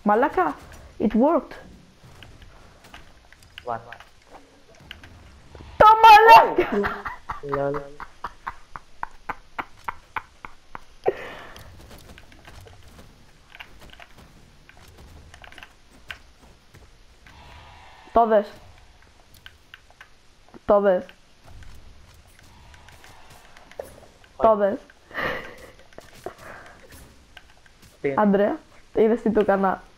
Μαλάκα, it worked. What? Το μαλάκα! Lol. Το δες. Το δες. Το δες. Τι? Άντρεα, είδες τι του έκανα.